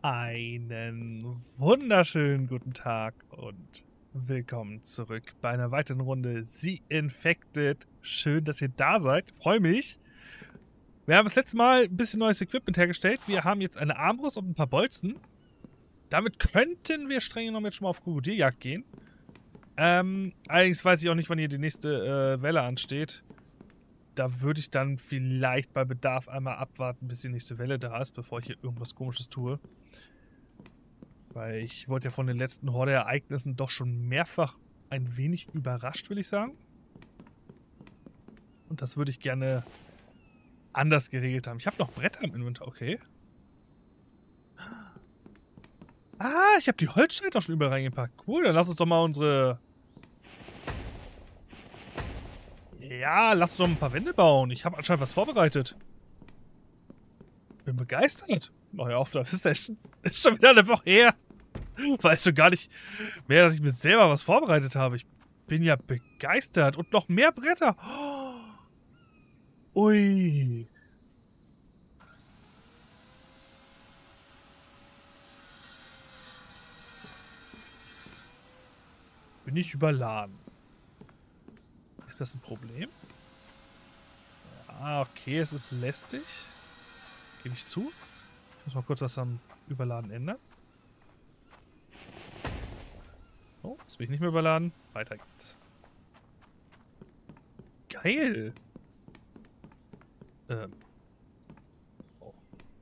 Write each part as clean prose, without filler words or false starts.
Einen wunderschönen guten Tag und willkommen zurück bei einer weiteren Runde The Infected. Schön, dass ihr da seid. Freue mich. Wir haben das letzte Mal ein bisschen neues Equipment hergestellt. Wir haben jetzt eine Armbrust und ein paar Bolzen. Damit könnten wir streng genommen jetzt schon mal auf Krokodilljagd gehen. Allerdings weiß ich auch nicht, wann hier die nächste Welle ansteht. Da würde ich dann vielleicht bei Bedarf einmal abwarten, bis die nächste Welle da ist, bevor ich hier irgendwas Komisches tue. Weil ich wurde ja von den letzten Horde-Ereignissen doch schon mehrfach ein wenig überrascht, will ich sagen. Und das würde ich gerne anders geregelt haben. Ich habe noch Bretter im Inventar, okay. Ah, ich habe die Holzscheiter schon überall reingepackt. Cool, dann lass uns doch mal unsere... Ja, lass uns doch ein paar Wände bauen. Ich habe anscheinend was vorbereitet. Bin begeistert. Mach ja auf, da ist schon wieder eine Woche her. Weißt du gar nicht mehr, dass ich mir selber was vorbereitet habe. Ich bin ja begeistert. Und noch mehr Bretter. Ui. Bin ich überladen? Ist das ein Problem? Ah, okay, es ist lästig. Gebe ich zu. Ich muss mal kurz was am Überladen ändern. Oh, jetzt bin ich nicht mehr überladen. Weiter geht's. Geil. Oh.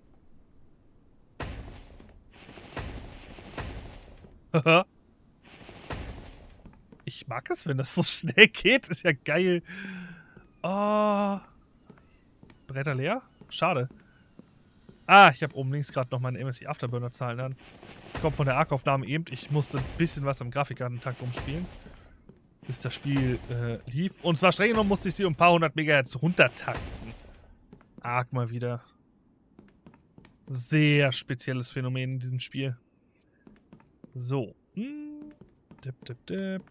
Ich mag es, wenn das so schnell geht. Ist ja geil. Oh. Bretter leer? Schade. Ah, ich habe oben links gerade noch meine MSI Afterburner Zahlen an. Kommt von der Arc-Aufnahme eben. Ich musste ein bisschen was am Grafikkartentakt umspielen, bis das Spiel lief. Und zwar streng genommen musste ich sie um ein paar hundert Megahertz runtertakten. Arc mal wieder. Sehr spezielles Phänomen in diesem Spiel. So. Dip, dip, dip.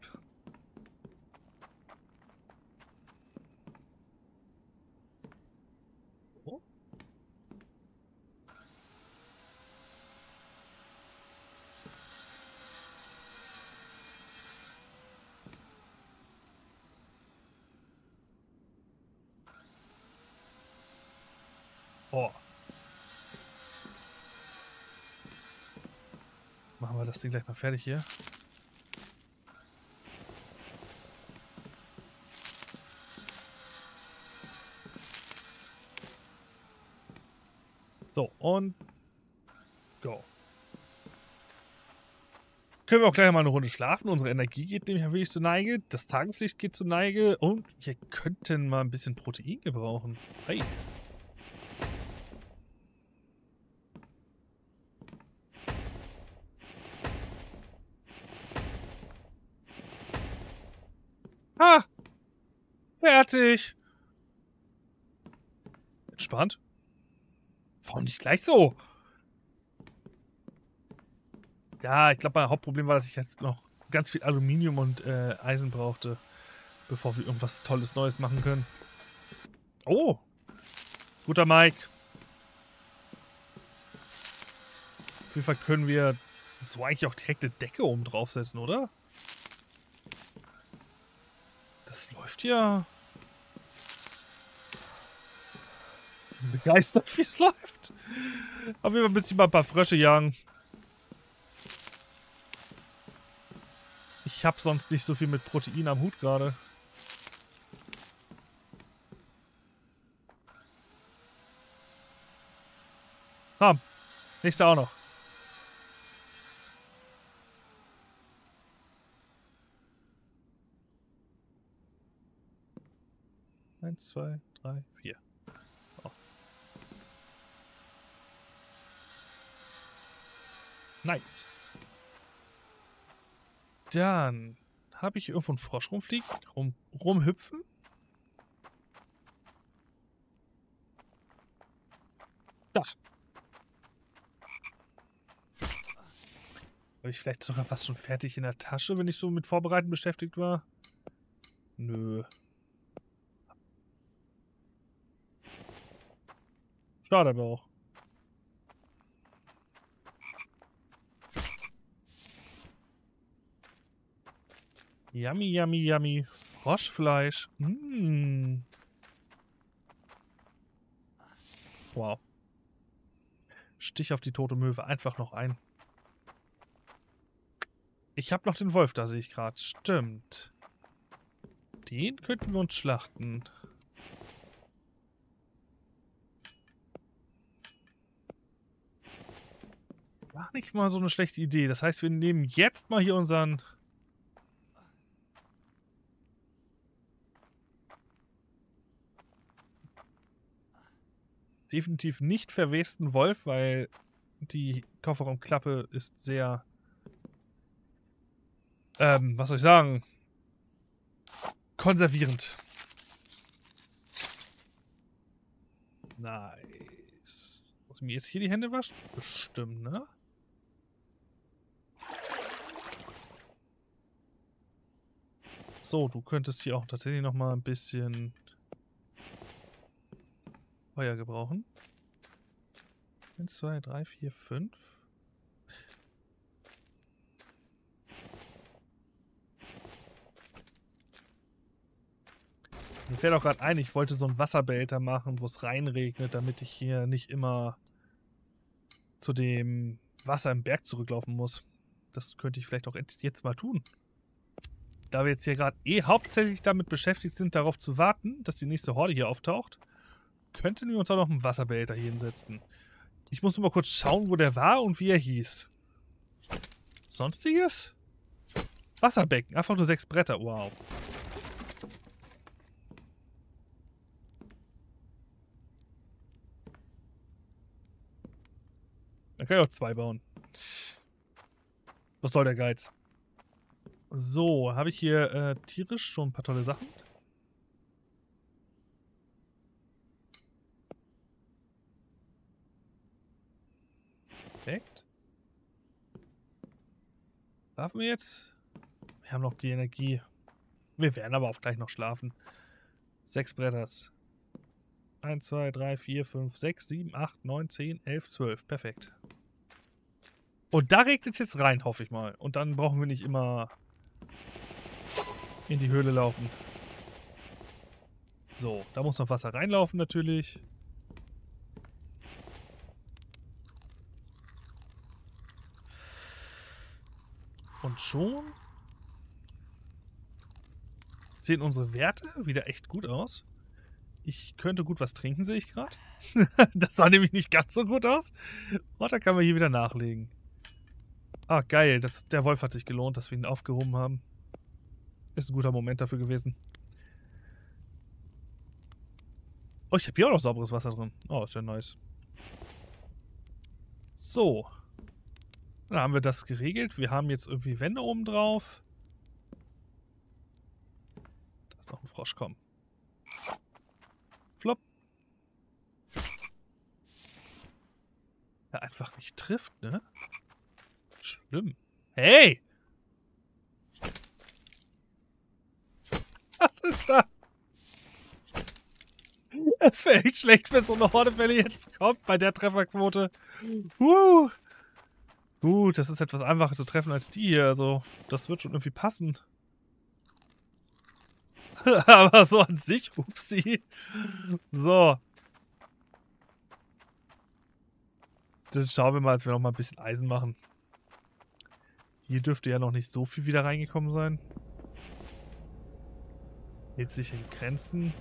Oh. Oh. Machen wir das Ding gleich mal fertig hier. So, und go. Können wir auch gleich mal eine Runde schlafen. Unsere Energie geht nämlich ein wenig zur Neige. Das Tageslicht geht zur Neige. Und wir könnten mal ein bisschen Protein gebrauchen. Hey. Ah! Fertig! Entspannt. Warum nicht gleich so? Ja, ich glaube, mein Hauptproblem war, dass ich jetzt noch ganz viel Aluminium und Eisen brauchte, bevor wir irgendwas Tolles Neues machen können. Oh! Guter Mike. Auf jeden Fall können wir so eigentlich auch direkt eine Decke oben draufsetzen, oder? Das läuft ja... Ich bin begeistert, wie es läuft. Auf jeden Fall müssen wir mal ein paar Frösche jagen. Ich habe sonst nicht so viel mit Protein am Hut gerade. Komm, nächste auch noch. Eins, zwei, drei, vier. Oh. Nice. Dann habe ich irgendwo einen Frosch rumfliegen, rumhüpfen. Da. Habe ich vielleicht sogar fast schon fertig in der Tasche, wenn ich so mit Vorbereiten beschäftigt war? Nö. Schade aber auch. Yummy, yummy, yummy. Froschfleisch. Mm. Wow. Stich auf die tote Möwe. Einfach noch ein. Ich habe noch den Wolf da, sehe ich gerade. Stimmt. Den könnten wir uns schlachten. War nicht mal so eine schlechte Idee. Das heißt, wir nehmen jetzt mal hier unseren... definitiv nicht verwesten Wolf, weil die Kofferraumklappe ist sehr... was soll ich sagen? Konservierend. Nice. Muss ich mir jetzt hier die Hände waschen? Bestimmt, ne? So, du könntest hier auch tatsächlich noch mal ein bisschen Feuer gebrauchen. 1, 2, 3, 4, 5. Mir fällt auch gerade ein, ich wollte so einen Wasserbehälter machen, wo es reinregnet, damit ich hier nicht immer zu dem Wasser im Berg zurücklaufen muss. Das könnte ich vielleicht auch jetzt mal tun. Da wir jetzt hier gerade hauptsächlich damit beschäftigt sind, darauf zu warten, dass die nächste Horde hier auftaucht, könnten wir uns auch noch einen Wasserbehälter hier hinsetzen. Ich muss nur mal kurz schauen, wo der war und wie er hieß. Sonstiges? Wasserbecken. Einfach nur 6 Bretter. Wow. Dann kann ich auch 2 bauen. Was soll der Geiz? So, habe ich hier tierisch schon ein paar tolle Sachen. Perfekt. Schlafen wir jetzt? Wir haben noch die Energie. Wir werden aber auch gleich noch schlafen. 6 Bretters. 1, 2, 3, 4, 5, 6, 7, 8, 9, 10, 11, 12. Perfekt. Und da regnet es jetzt rein, hoffe ich mal. Und dann brauchen wir nicht immer in die Höhle laufen. So, da muss noch Wasser reinlaufen natürlich. Und schon sehen unsere Werte wieder echt gut aus. Ich könnte gut was trinken, sehe ich gerade. Das sah nämlich nicht ganz so gut aus. Und da kann man hier wieder nachlegen. Ah, geil. Der Wolf hat sich gelohnt, dass wir ihn aufgehoben haben. Ist ein guter Moment dafür gewesen. Oh, ich habe hier auch noch sauberes Wasser drin. Oh, ist ja nice. So. Dann haben wir das geregelt. Wir haben jetzt irgendwie Wände oben drauf. Da ist noch ein Frosch, komm. Flop. Der einfach nicht trifft, ne? Schlimm. Hey! Was ist das? Es wäre echt schlecht, wenn so eine Hordefälle jetzt kommt bei der Trefferquote. Gut, das ist etwas einfacher zu treffen als die hier. Also, das wird schon irgendwie passen. Aber so an sich, upsie. So. Dann schauen wir mal, dass wir noch mal ein bisschen Eisen machen. Hier dürfte ja noch nicht so viel wieder reingekommen sein. Hält sich in Grenzen.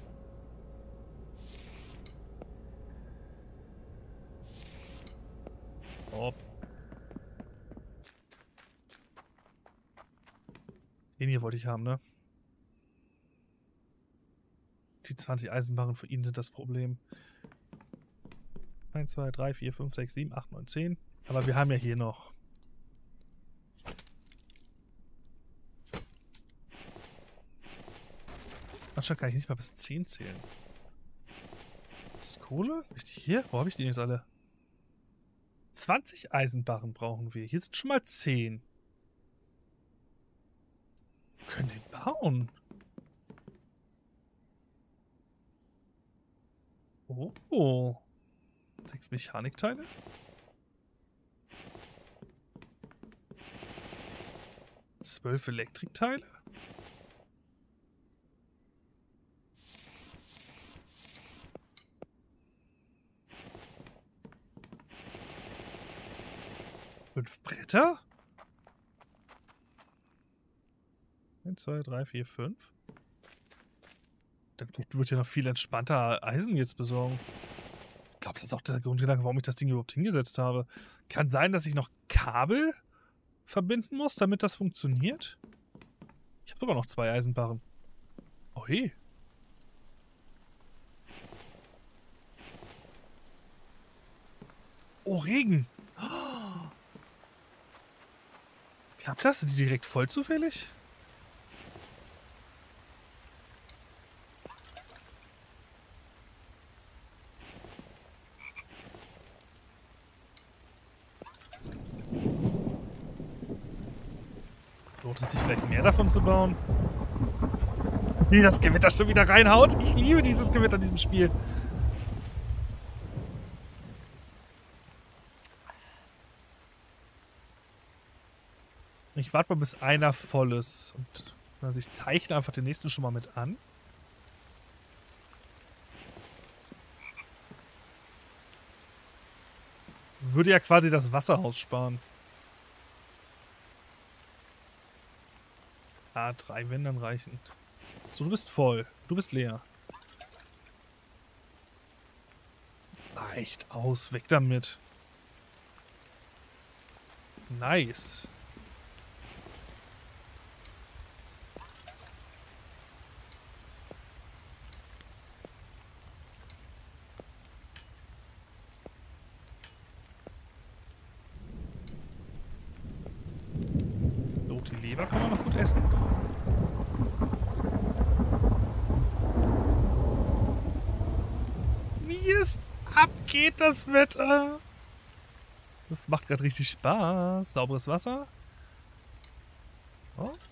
Oh. Den hier wollte ich haben, ne? Die 20 Eisenbarren für ihn sind das Problem. 1, 2, 3, 4, 5, 6, 7, 8, 9, 10. Aber wir haben ja hier noch. Anscheinend kann ich nicht mal bis 10 zählen. Das ist Kohle? Richtig hier? Wo habe ich die jetzt alle? 20 Eisenbarren brauchen wir. Hier sind schon mal 10. Wir können den bauen. Oh. 6 Mechanikteile? 12 Elektrikteile? 5 Bretter? 1, 2, 3, 4, 5. Dann wird ja noch viel entspannter Eisen jetzt besorgen. Ich glaube, das ist auch der Grundgedanke, warum ich das Ding überhaupt hingesetzt habe. Kann sein, dass ich noch Kabel verbinden muss, damit das funktioniert. Ich habe sogar noch 2 Eisenbarren. Oh je. Oh, Regen. Oh. Klappt das? Sind die direkt voll zufällig? Lohnt es sich vielleicht mehr davon zu bauen? Wie das Gewitter schon wieder reinhaut. Ich liebe dieses Gewitter in diesem Spiel. Ich warte mal, bis einer voll ist. Und also ich zeichne einfach den nächsten schon mal mit an. Würde ja quasi das Wasser aussparen. Ah, 3 wenn dann reichen. So, du bist voll. Du bist leer. Reicht aus. Weg damit. Nice. So, die Leber kann man noch gut essen. Wie es abgeht, das Wetter. Das macht gerade richtig Spaß. Sauberes Wasser. Oh.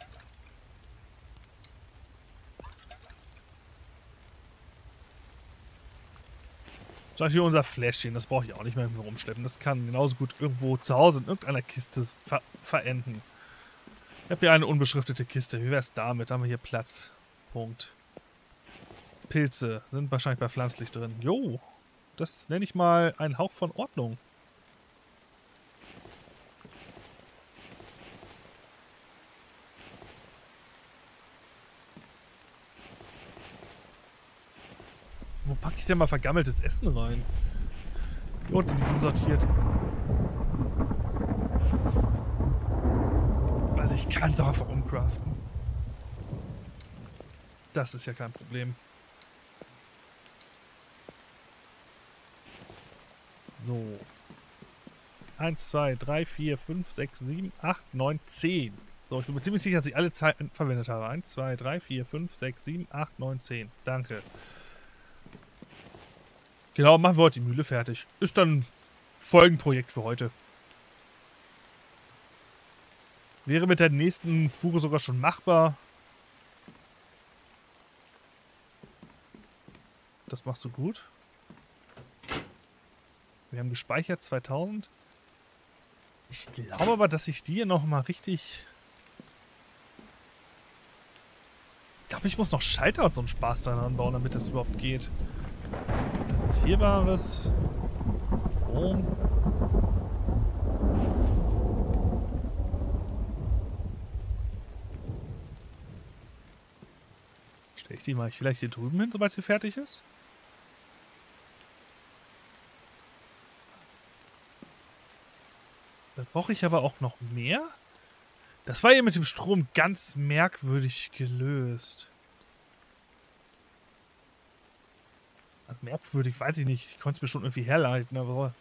Zum Beispiel unser Fläschchen, das brauche ich auch nicht mehr rumschleppen. Das kann genauso gut irgendwo zu Hause in irgendeiner Kiste verenden. Ich habe hier eine unbeschriftete Kiste. Wie wäre es damit? Da haben wir hier Platz. Punkt. Pilze sind wahrscheinlich bei pflanzlich drin. Jo, das nenne ich mal einen Hauch von Ordnung. Wo packe ich denn mal vergammeltes Essen rein? Hier unten nicht unsortiert. Also ich kann es doch einfach umcraften. Das ist ja kein Problem. So. 1, 2, 3, 4, 5, 6, 7, 8, 9, 10. So, ich bin mir ziemlich sicher, dass ich alle Zeiten verwendet habe. 1, 2, 3, 4, 5, 6, 7, 8, 9, 10. Danke. Genau, machen wir heute die Mühle fertig. Ist dann Folgenprojekt für heute. Wäre mit der nächsten Fuhre sogar schon machbar. Das machst du gut. Wir haben gespeichert 2000. Ich glaube aber, dass ich die hier nochmal richtig... Ich glaube, ich muss noch Schalter und so einen Spaß daran bauen, damit das überhaupt geht. Platzierbares. Strom. Stelle ich die mal vielleicht hier drüben hin, sobald sie fertig ist? Dann brauche ich aber auch noch mehr. Das war hier mit dem Strom ganz merkwürdig gelöst. Merkwürdig, weiß ich nicht. Ich konnte es mir schon irgendwie herleiten, aber...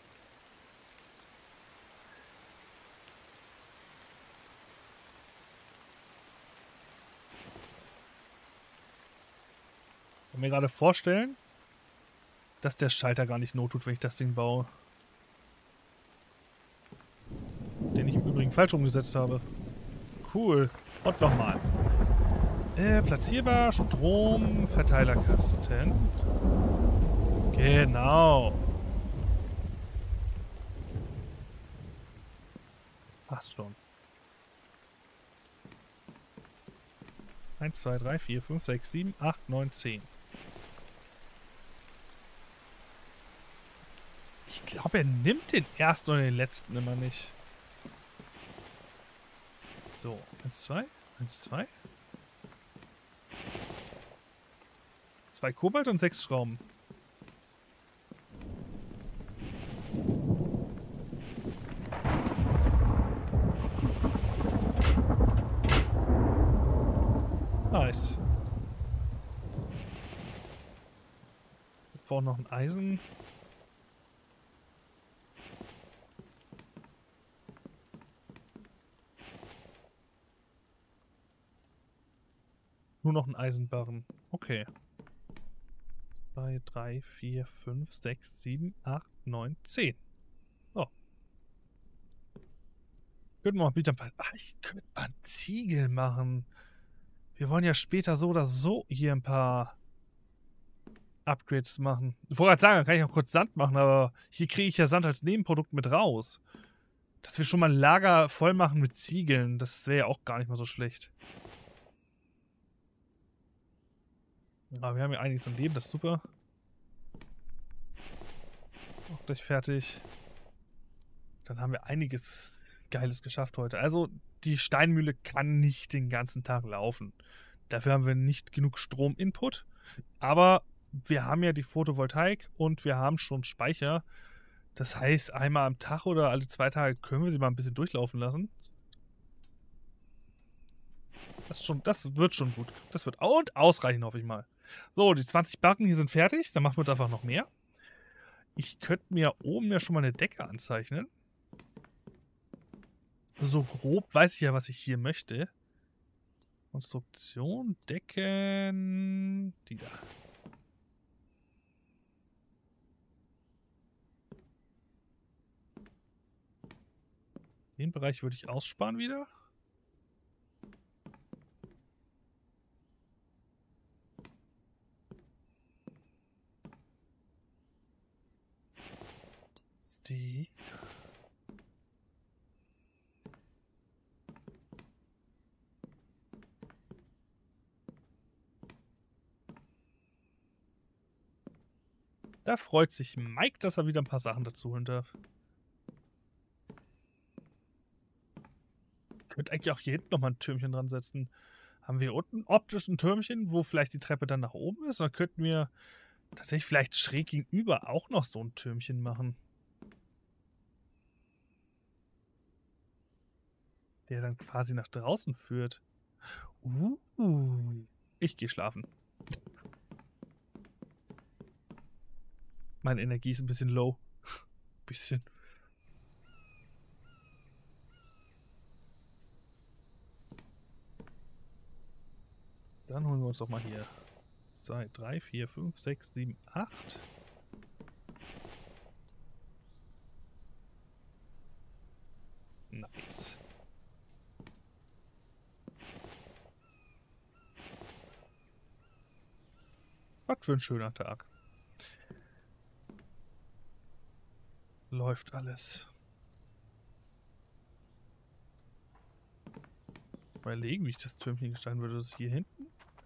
Ich kann mir gerade vorstellen, dass der Schalter gar nicht not tut, wenn ich das Ding baue. Den ich im Übrigen falsch umgesetzt habe. Cool. Und nochmal. Platzierbar, Strom, Verteilerkasten. Genau. Passt schon. 1, 2, 3, 4, 5, 6, 7, 8, 9, 10. Ich glaube, er nimmt den ersten oder den letzten immer nicht. So, 1, 2, 1, 2. 2 Kobalt und 6 Schrauben. Nice. Wir brauchen noch ein Eisen. Nur noch ein Eisenbarren. Okay. 2, 3, 4, 5, 6, 7, 8, 9, 10. Oh. Könnten wir mal wieder ein paar... Ach, ich könnte mal Ziegel machen. Wir wollen ja später so oder so hier ein paar Upgrades machen. Ich wollte gerade sagen, dann kann ich auch kurz Sand machen, aber hier kriege ich ja Sand als Nebenprodukt mit raus. Dass wir schon mal ein Lager voll machen mit Ziegeln, das wäre ja auch gar nicht mal so schlecht. Aber wir haben ja einiges im Leben, das ist super. Auch gleich fertig. Dann haben wir einiges Geiles geschafft heute. Also, die Steinmühle kann nicht den ganzen Tag laufen. Dafür haben wir nicht genug Strom-Input. Aber wir haben ja die Photovoltaik und wir haben schon Speicher. Das heißt, einmal am Tag oder alle 2 Tage können wir sie mal ein bisschen durchlaufen lassen. Das wird schon gut. Das wird und ausreichen, hoffe ich mal. So, die 20 Barren hier sind fertig. Dann machen wir einfach noch mehr. Ich könnte mir oben ja schon mal eine Decke anzeichnen. So grob weiß ich ja, was ich hier möchte. Konstruktion, Decken, die da. Den Bereich würde ich aussparen wieder. Ist die. Da freut sich Mike, dass er wieder ein paar Sachen dazu holen darf. Ich könnte eigentlich auch hier hinten nochmal ein Türmchen dran setzen. Haben wir unten optisch ein Türmchen, wo vielleicht die Treppe dann nach oben ist? Dann könnten wir tatsächlich vielleicht schräg gegenüber auch noch so ein Türmchen machen. Der dann quasi nach draußen führt. Ich gehe schlafen. Meine Energie ist ein bisschen low. Bisschen. Dann holen wir uns doch mal hier 2, 3, 4, 5, 6, 7, 8. Nice. Was für ein schöner Tag. Läuft alles. Mal überlegen, wie ich das Türmchen gestalten würde. Das hier hinten.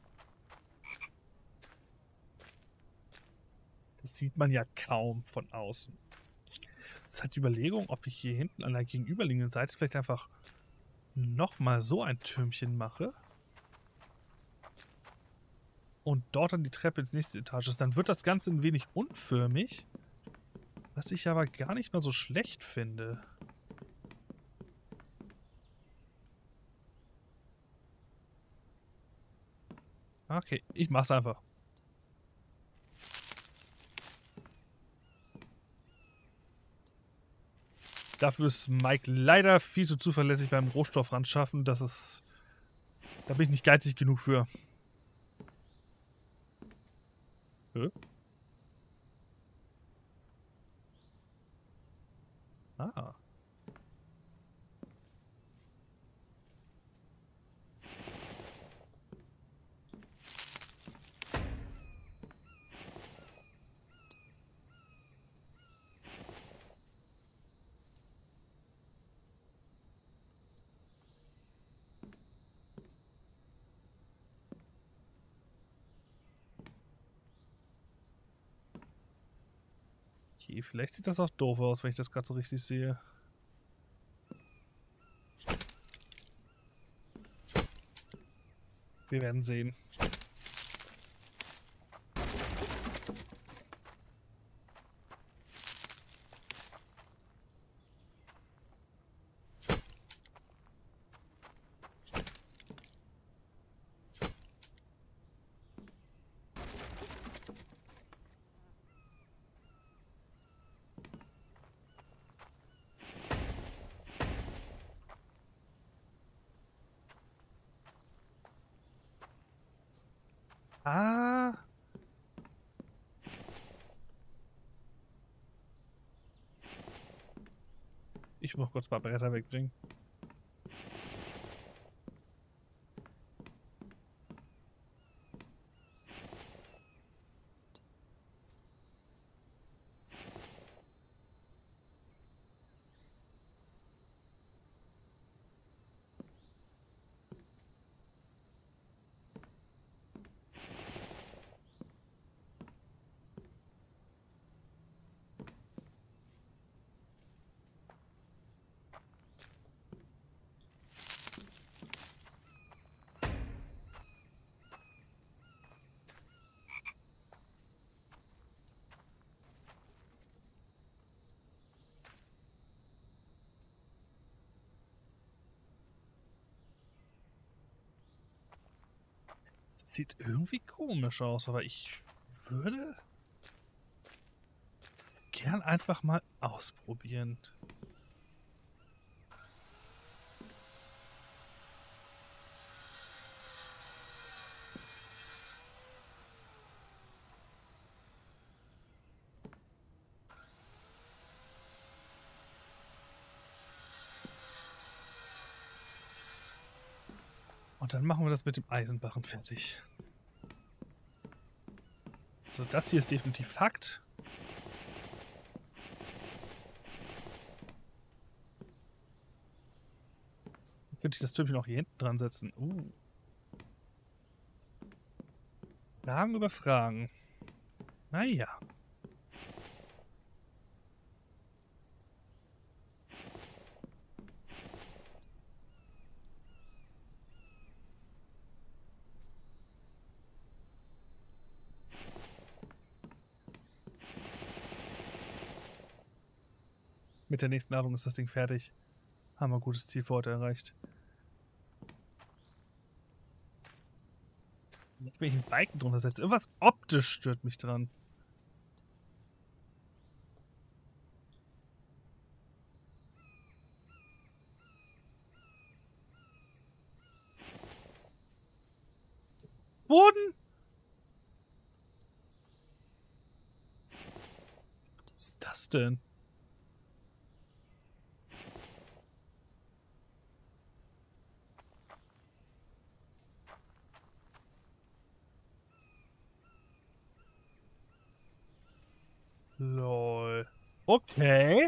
Das sieht man ja kaum von außen. Das ist halt die Überlegung, ob ich hier hinten an der gegenüberliegenden Seite vielleicht einfach nochmal so ein Türmchen mache. Und dort dann die Treppe ins nächste Etage ist. Dann wird das Ganze ein wenig unförmig. Was ich aber gar nicht mal so schlecht finde. Okay, ich mach's einfach. Dafür ist Mike leider viel zu zuverlässig beim Rohstoffrandschaffen. Das ist... Da bin ich nicht geizig genug für. Hä? Ah. Okay, vielleicht sieht das auch doof aus, wenn ich das gerade so richtig sehe. Wir werden sehen. Ah. Ich muss kurz ein paar Bretter wegbringen. Das sieht irgendwie komisch aus, aber ich würde es gern einfach mal ausprobieren. Und dann machen wir das mit dem Eisenbarren fertig. So, das hier ist definitiv Fakt. Dann könnte ich das Türmchen auch hier hinten dran setzen. Fragen über Fragen. Naja. Mit der nächsten Ladung ist das Ding fertig. Haben wir ein gutes Ziel für heute erreicht. Nicht, wenn ich einen Balken drunter setze. Irgendwas optisch stört mich dran. Boden! Was ist das denn? Lol. Okay.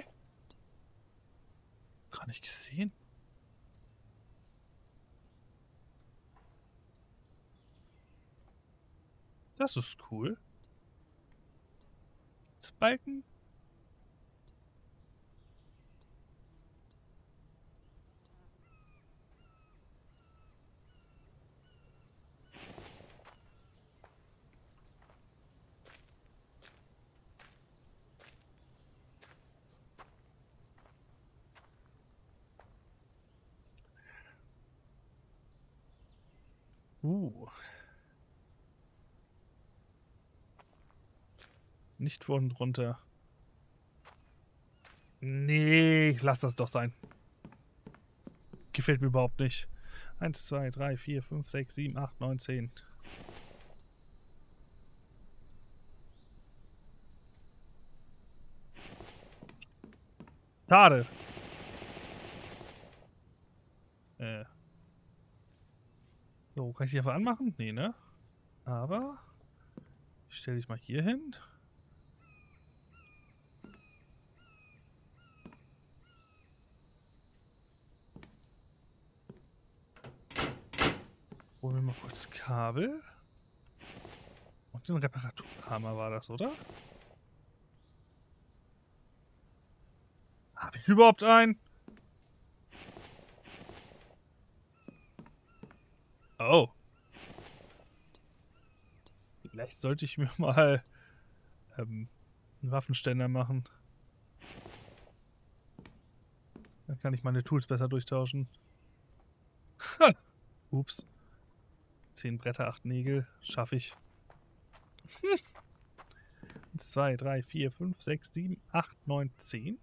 Gar nicht gesehen. Das ist cool. Das Balken? Nicht vor und runter. Nee, lass das doch sein. Gefällt mir überhaupt nicht. 1, 2, 3, 4, 5, 6, 7, 8, 9, 10. Schade. So, kann ich die einfach anmachen? Nee, ne? Aber ich stelle dich mal hier hin. Holen wir mal kurz Kabel. Und den Reparaturhammer war das, oder? Habe ich überhaupt einen? Oh. Vielleicht sollte ich mir mal einen Waffenständer machen. Dann kann ich meine Tools besser durchtauschen. Ups. 10 Bretter, 8 Nägel. Schaffe ich. 1, 2, 3, 4, 5, 6, 7, 8, 9, 10.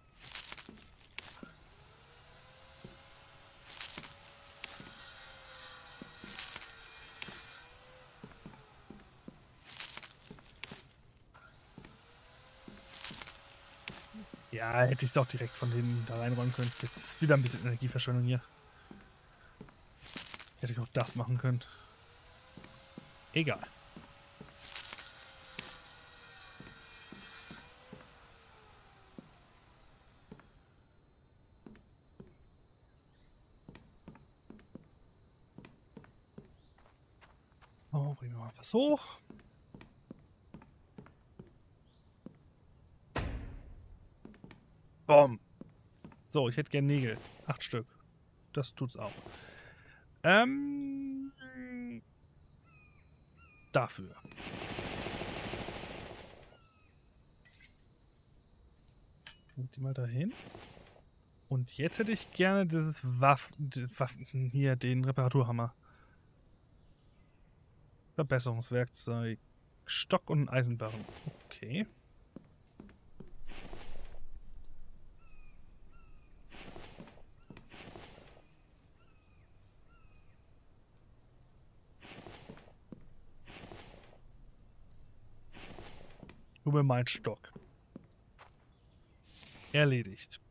Ja, hätte ich es auch direkt von denen da reinräumen können. Jetzt ist wieder ein bisschen Energieverschwendung hier. Hätte ich auch das machen können. Egal. Oh, bringen wir mal was hoch. Bom. So, ich hätte gern Nägel. 8 Stück. Das tut's auch. Dafür. Bringt die mal dahin. Und jetzt hätte ich gerne dieses Waffen hier, den Reparaturhammer. Verbesserungswerkzeug. Stock und ein Eisenbarren. Okay. Über meinen Stock. Erledigt.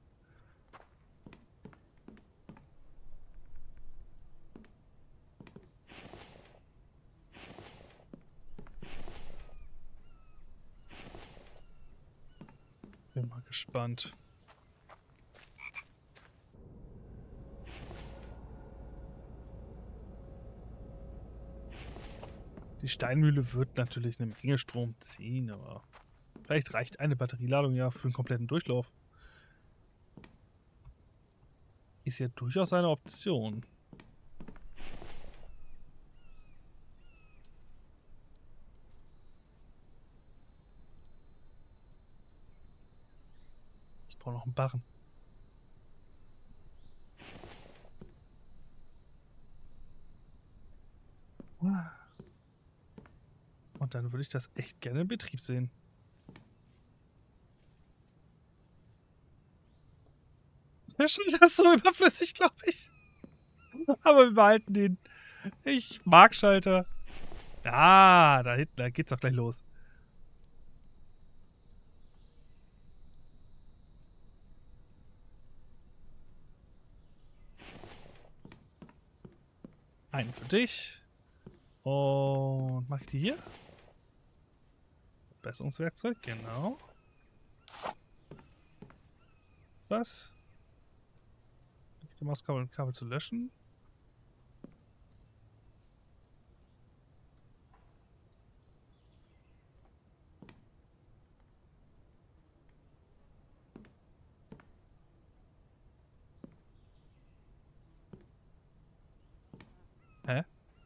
Bin mal gespannt. Die Steinmühle wird natürlich eine Menge Strom ziehen, aber vielleicht reicht eine Batterieladung ja für einen kompletten Durchlauf. Ist ja durchaus eine Option. Ich brauche noch einen Barren. Und dann würde ich das echt gerne in Betrieb sehen. Der Schalter ist so überflüssig, glaube ich. Aber wir behalten den. Ich mag Schalter. Ah, da hinten, da geht's doch gleich los. Einen für dich. Und mach ich die hier? Verbesserungswerkzeug, genau. Was? Die Mauskabel und Kabel zu löschen. Hä?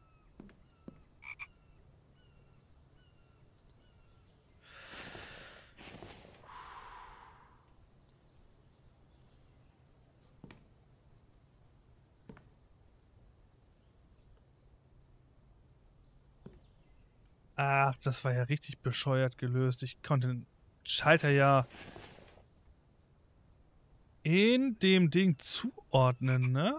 Ach, das war ja richtig bescheuert gelöst. Ich konnte den Schalter ja in dem Ding zuordnen, ne?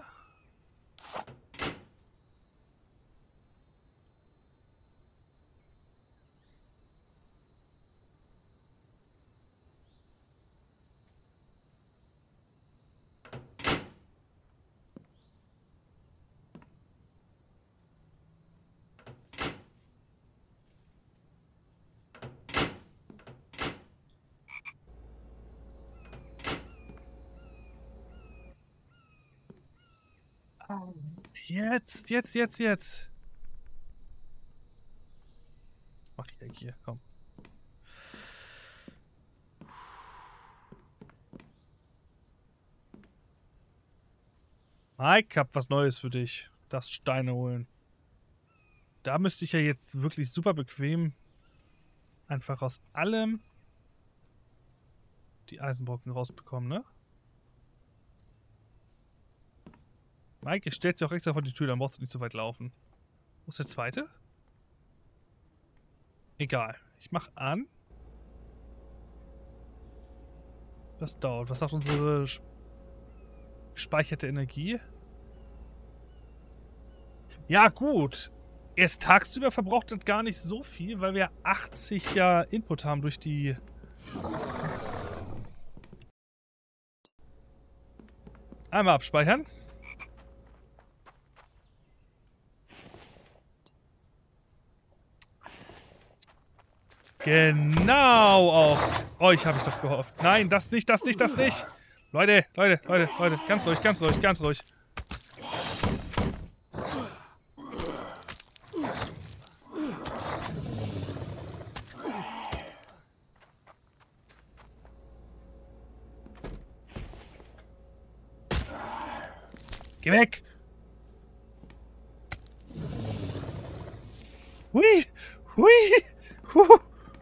Jetzt. Mach ich hier, komm. Mike, hab was Neues für dich. Das Steine holen. da müsste ich ja jetzt wirklich super bequem einfach aus allem die Eisenbrocken rausbekommen, ne? Mike, ich stell's dir auch extra vor die Tür, dann brauchst du nicht so weit laufen. Wo ist der zweite? Egal. Ich mach an. Das dauert. Was sagt unsere gespeicherte Energie? Ja, gut. Erst tagsüber verbraucht das gar nicht so viel, weil wir 80 ja Input haben durch die... Einmal abspeichern. Genau auf euch habe ich doch gehofft. Nein, das nicht, das nicht, das nicht. Leute, Leute, Leute, Leute. Ganz ruhig, ganz ruhig, ganz ruhig. Geh weg! Hui! Hui! Huh.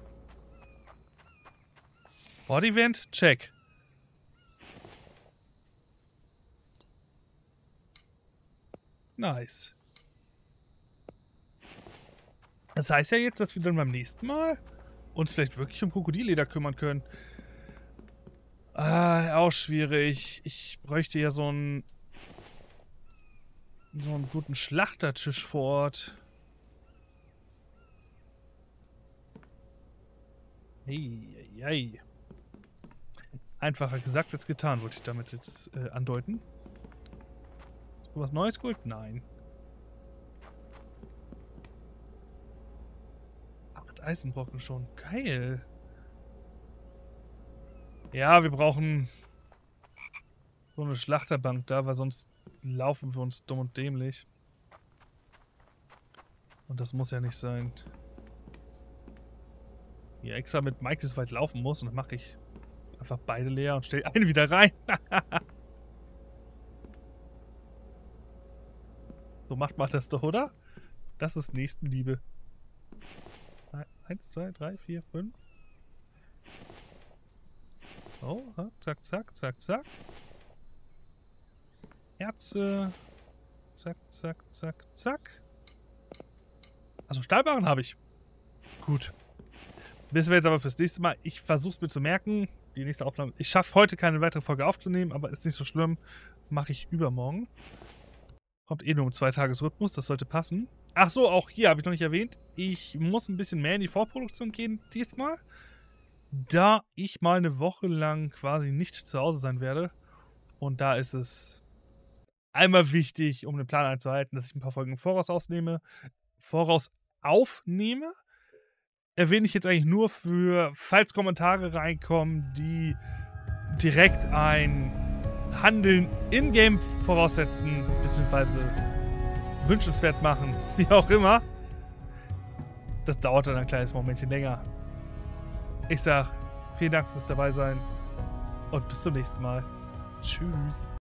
Bodyvent? Check. Nice. Das heißt ja jetzt, dass wir dann beim nächsten Mal uns vielleicht wirklich um Krokodilleder kümmern können. Auch schwierig. Ich bräuchte ja so einen guten Schlachtertisch vor Ort. Hey. Einfacher gesagt als getan, wollte ich damit jetzt andeuten. Ist was Neues geholt? Nein. 8 Eisenbrocken schon. Geil. Ja, wir brauchen so eine Schlachterbank da, weil sonst laufen wir uns dumm und dämlich. Und das muss ja nicht sein. Hier extra mit Mike das weit laufen muss und dann mache ich einfach beide leer und stelle eine wieder rein. So macht man das doch, oder? Das ist Nächstenliebe. 1, 2, 3, 4, 5. Oh, zack, zack, zack, zack. Herze. Zack, zack, zack, zack. Also Stahlbarren habe ich. Gut. Wissen wir jetzt aber fürs nächste Mal. Ich versuche es mir zu merken. Die nächste Aufnahme. Ich schaffe heute keine weitere Folge aufzunehmen, aber ist nicht so schlimm. Mache ich übermorgen. Kommt eh nur im 2-Tages-Rhythmus. Das sollte passen. Ach so, auch hier habe ich noch nicht erwähnt. Ich muss ein bisschen mehr in die Vorproduktion gehen diesmal. Da ich mal eine Woche lang quasi nicht zu Hause sein werde. Und da ist es einmal wichtig, um den Plan einzuhalten, dass ich ein paar Folgen im Voraus aufnehme. Erwähne ich jetzt eigentlich nur für, falls Kommentare reinkommen, die direkt ein Handeln in-game voraussetzen, beziehungsweise wünschenswert machen, wie auch immer. Das dauert dann ein kleines Momentchen länger. Ich sag, vielen Dank fürs Dabeisein und bis zum nächsten Mal. Tschüss.